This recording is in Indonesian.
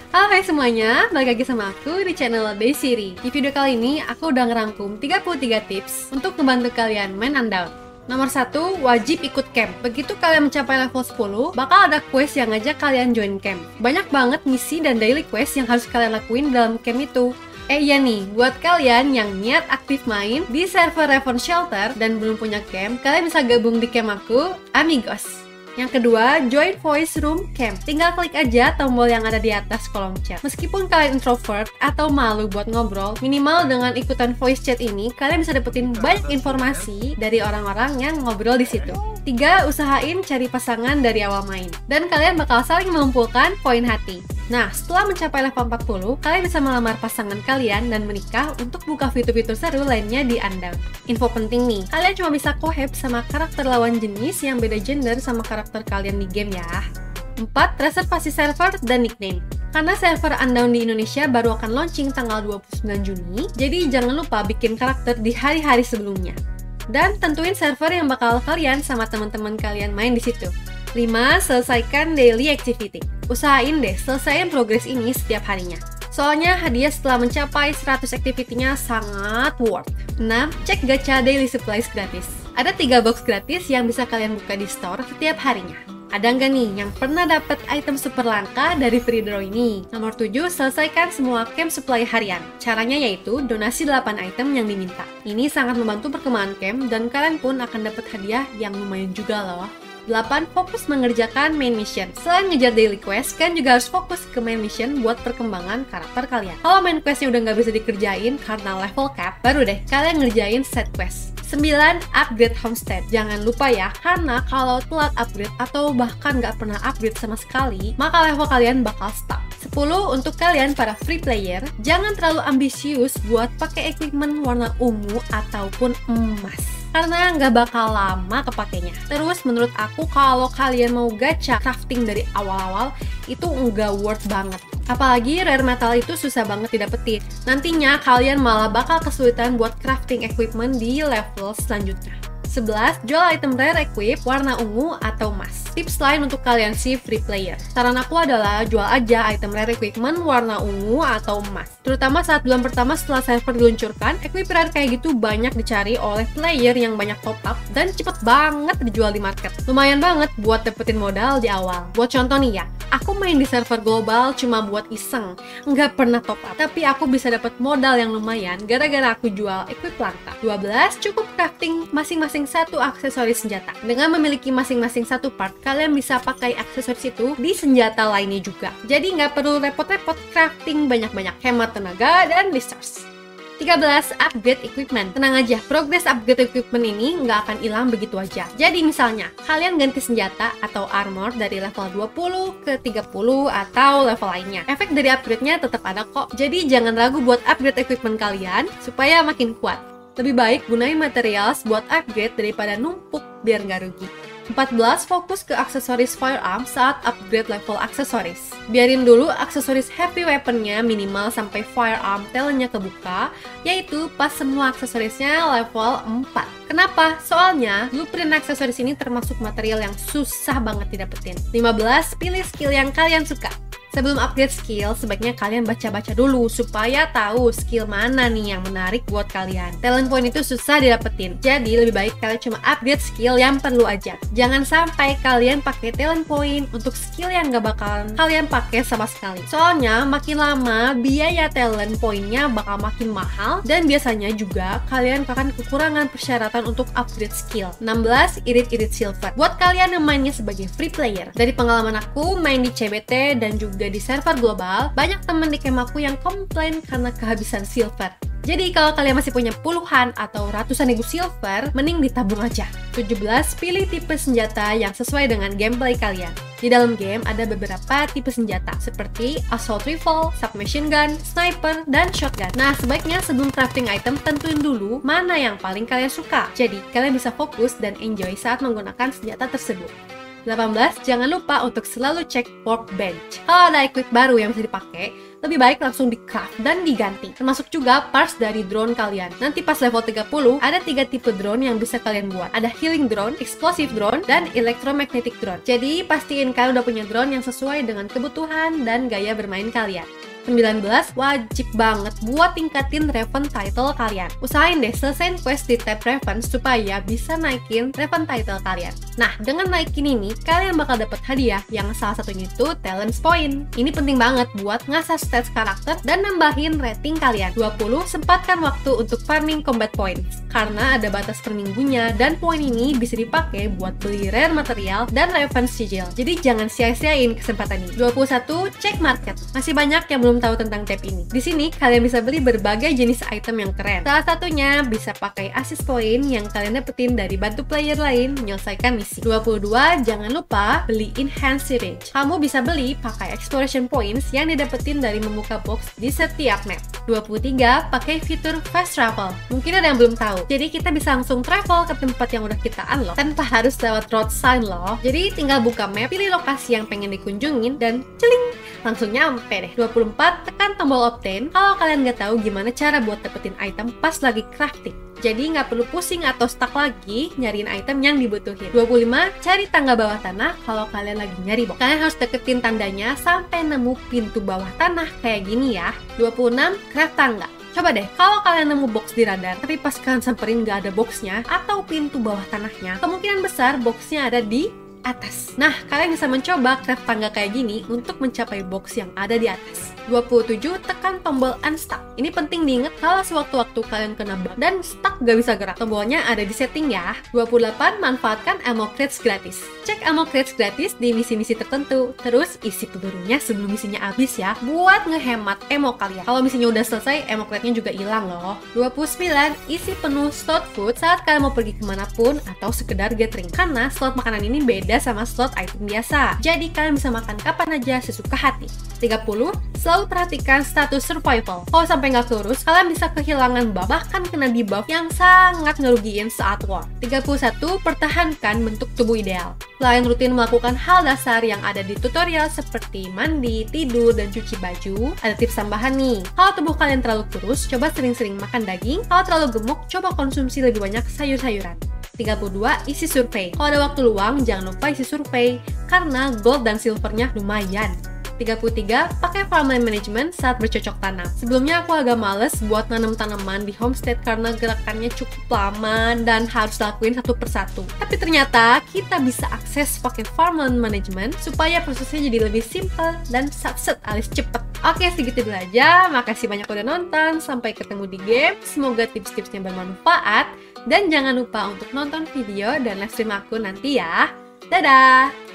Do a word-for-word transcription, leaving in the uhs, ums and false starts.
Halo hai semuanya, balik lagi sama aku di channel Daisiri. Di video kali ini, aku udah ngerangkum tiga puluh tiga tips untuk membantu kalian main Undawn. Nomor satu, wajib ikut camp. Begitu kalian mencapai level sepuluh, bakal ada quest yang ngajak kalian join camp. Banyak banget misi dan daily quest yang harus kalian lakuin dalam camp itu. Eh iya nih, buat kalian yang niat aktif main di server Raven Shelter dan belum punya camp, kalian bisa gabung di camp aku, Amigos. Yang kedua, join voice room camp. Tinggal klik aja tombol yang ada di atas kolom chat. Meskipun kalian introvert atau malu buat ngobrol, minimal dengan ikutan voice chat ini, kalian bisa dapetin banyak informasi dari orang-orang yang ngobrol di situ. Tiga, usahain cari pasangan dari awal main. Dan kalian bakal saling mengumpulkan poin hati. Nah, setelah mencapai level empat puluh, kalian bisa melamar pasangan kalian dan menikah untuk buka fitur-fitur seru lainnya di Undawn. Info penting nih, kalian cuma bisa collab sama karakter lawan jenis yang beda gender sama karakter kalian di game ya. Empat, reservasi server dan nickname. Karena server Undawn di Indonesia baru akan launching tanggal dua puluh sembilan Juni, jadi jangan lupa bikin karakter di hari-hari sebelumnya. Dan tentuin server yang bakal kalian sama teman-teman kalian main di situ. lima. Selesaikan daily activity. Usahain deh selesaiin progres ini setiap harinya. Soalnya hadiah setelah mencapai seratus activity-nya sangat worth. enam. Cek gacha daily supplies gratis. Ada tiga box gratis yang bisa kalian buka di store setiap harinya. Ada nggak nih yang pernah dapat item super langka dari free draw ini? Nomor tujuh, selesaikan semua camp supply harian. Caranya yaitu donasi delapan item yang diminta. Ini sangat membantu perkembangan camp dan kalian pun akan dapat hadiah yang lumayan juga loh. delapan. Fokus mengerjakan main mission. Selain ngejar daily quest, kalian juga harus fokus ke main mission buat perkembangan karakter kalian. Kalau main questnya udah nggak bisa dikerjain karena level cap, baru deh kalian ngerjain set quest. sembilan. Upgrade homestead. Jangan lupa ya, karena kalau telat upgrade atau bahkan nggak pernah upgrade sama sekali, maka level kalian bakal stuck. sepuluh. Untuk kalian para free player, jangan terlalu ambisius buat pakai equipment warna ungu ataupun emas, karena nggak bakal lama kepakainya. Terus menurut aku kalau kalian mau gacha crafting dari awal-awal, itu nggak worth banget. Apalagi rare metal itu susah banget didapetin. Nantinya kalian malah bakal kesulitan buat crafting equipment di level selanjutnya. sebelas. Jual item rare equip warna ungu atau emas. Tips lain untuk kalian si free player. Saran aku adalah jual aja item rare equipment warna ungu atau emas. Terutama saat bulan pertama setelah server diluncurkan, equip rare kayak gitu banyak dicari oleh player yang banyak top up dan cepet banget dijual di market. Lumayan banget buat dapetin modal di awal. Buat contoh nih ya, aku main di server global cuma buat iseng, nggak pernah top up, tapi aku bisa dapet modal yang lumayan gara-gara aku jual equip langka. dua belas. Cukup crafting masing-masing satu aksesoris senjata. Dengan memiliki masing-masing satu part, kalian bisa pakai aksesoris itu di senjata lainnya juga. Jadi nggak perlu repot-repot crafting banyak-banyak, hemat tenaga dan resource. tiga belas. Upgrade equipment. Tenang aja, progres upgrade equipment ini nggak akan hilang begitu aja. Jadi misalnya, kalian ganti senjata atau armor dari level dua puluh ke tiga puluh atau level lainnya. Efek dari upgrade-nya tetap ada kok. Jadi jangan ragu buat upgrade equipment kalian supaya makin kuat. Lebih baik gunain materials buat upgrade daripada numpuk biar nggak rugi. empat belas. Fokus ke aksesoris firearm saat upgrade level aksesoris. Biarin dulu aksesoris heavy weaponnya minimal sampai firearm talentnya kebuka, yaitu pas semua aksesorisnya level empat. Kenapa? Soalnya blueprint aksesoris ini termasuk material yang susah banget didapetin. lima belas. Pilih skill yang kalian suka. Sebelum upgrade skill, sebaiknya kalian baca-baca dulu supaya tahu skill mana nih yang menarik buat kalian. Talent point itu susah didapetin, jadi lebih baik kalian cuma upgrade skill yang perlu aja. Jangan sampai kalian pakai talent point untuk skill yang gak bakalan kalian pakai sama sekali. Soalnya makin lama biaya talent pointnya bakal makin mahal dan biasanya juga kalian akan kekurangan persyaratan untuk upgrade skill. enam belas. Irit-irit silver. Buat kalian yang mainnya sebagai free player, dari pengalaman aku main di C B T dan juga di server global, banyak temen di camp aku yang komplain karena kehabisan silver. Jadi kalau kalian masih punya puluhan atau ratusan ribu silver, mending ditabung aja. tujuh belas. Pilih tipe senjata yang sesuai dengan gameplay kalian. Di dalam game ada beberapa tipe senjata seperti assault rifle, submachine gun, sniper, dan shotgun. Nah, sebaiknya sebelum crafting item tentuin dulu mana yang paling kalian suka. Jadi kalian bisa fokus dan enjoy saat menggunakan senjata tersebut. delapan belas. Jangan lupa untuk selalu cek workbench. Kalau ada equip baru yang bisa dipakai, lebih baik langsung di craft dan diganti. Termasuk juga parts dari drone kalian. Nanti pas level tiga puluh, ada tiga tipe drone yang bisa kalian buat. Ada healing drone, explosive drone, dan electromagnetic drone. Jadi pastiin kalian udah punya drone yang sesuai dengan kebutuhan dan gaya bermain kalian. sembilan belas. Wajib banget buat tingkatin Raven title kalian. Usahain deh selesain quest di tab Raven supaya bisa naikin Raven title kalian. Nah, dengan naikin ini, kalian bakal dapat hadiah yang salah satunya itu talents point. Ini penting banget buat ngasah stats karakter dan nambahin rating kalian. dua puluh. Sempatkan waktu untuk farming combat points karena ada batas per minggunya dan poin ini bisa dipakai buat beli rare material dan Raven sigil. Jadi jangan sia-siain kesempatan ini. dua puluh satu. Cek market. Masih banyak yang belum tahu tentang tab ini. Di sini kalian bisa beli berbagai jenis item yang keren. Salah satunya bisa pakai assist point yang kalian dapetin dari bantu player lain menyelesaikan misi. dua puluh dua. Jangan lupa beli enhance syringe. Kamu bisa beli pakai exploration points yang didapetin dari membuka box di setiap map. dua puluh tiga. Pakai fitur fast travel. Mungkin ada yang belum tahu. Jadi kita bisa langsung travel ke tempat yang udah kita unlock tanpa harus lewat road sign loh. Jadi tinggal buka map, pilih lokasi yang pengen dikunjungin dan celing, langsung nyampe deh. dua puluh empat. Tekan tombol obtain kalau kalian nggak tahu gimana cara buat dapetin item pas lagi crafting. Jadi nggak perlu pusing atau stuck lagi nyariin item yang dibutuhin. dua puluh lima. Cari tangga bawah tanah kalau kalian lagi nyari box. Kalian harus deketin tandanya sampai nemu pintu bawah tanah kayak gini ya. dua puluh enam. Craft tangga. Coba deh, kalau kalian nemu box di radar, tapi pas kalian samperin nggak ada boxnya atau pintu bawah tanahnya, kemungkinan besar boxnya ada di atas. Nah, kalian bisa mencoba craft tangga kayak gini untuk mencapai box yang ada di atas. dua puluh tujuh. Tekan tombol unstuck. Ini penting diingat kalau sewaktu-waktu kalian kena bug dan stuck gak bisa gerak. Tombolnya ada di setting ya. dua puluh delapan. Manfaatkan ammo crates gratis. Cek ammo crates gratis di misi-misi tertentu. Terus isi pelurunya sebelum misinya habis ya, buat ngehemat ammo kalian. Kalau misinya udah selesai, ammo crate-nya juga hilang loh. dua puluh sembilan. Isi penuh slot food saat kalian mau pergi kemanapun atau sekedar gathering. Karena slot makanan ini beda sama slot item biasa. Jadi kalian bisa makan kapan aja sesuka hati. tiga puluh. Selalu perhatikan status survival. Kalau sampai nggak kurus, kalian bisa kehilangan buff, bahkan kena debuff yang sangat ngerugiin saat war. tiga puluh satu. Pertahankan bentuk tubuh ideal. Selain rutin melakukan hal dasar yang ada di tutorial seperti mandi, tidur, dan cuci baju, ada tips tambahan nih. Kalau tubuh kalian terlalu kurus, coba sering-sering makan daging. Kalau terlalu gemuk, coba konsumsi lebih banyak sayur-sayuran. tiga puluh dua. Isi survei. Kalau ada waktu luang, jangan lupa isi survei karena gold dan silvernya lumayan. tiga puluh tiga. Pakai farmland management saat bercocok tanam. Sebelumnya aku agak males buat nanam tanaman di homestead karena gerakannya cukup lama dan harus lakuin satu persatu. Tapi ternyata kita bisa akses pakai farmland management supaya prosesnya jadi lebih simple dan satset alias cepet. Oke, segitu dulu aja. Makasih banyak udah nonton. Sampai ketemu di game. Semoga tips-tipsnya bermanfaat. Dan jangan lupa untuk nonton video dan live stream aku nanti ya. Dadah!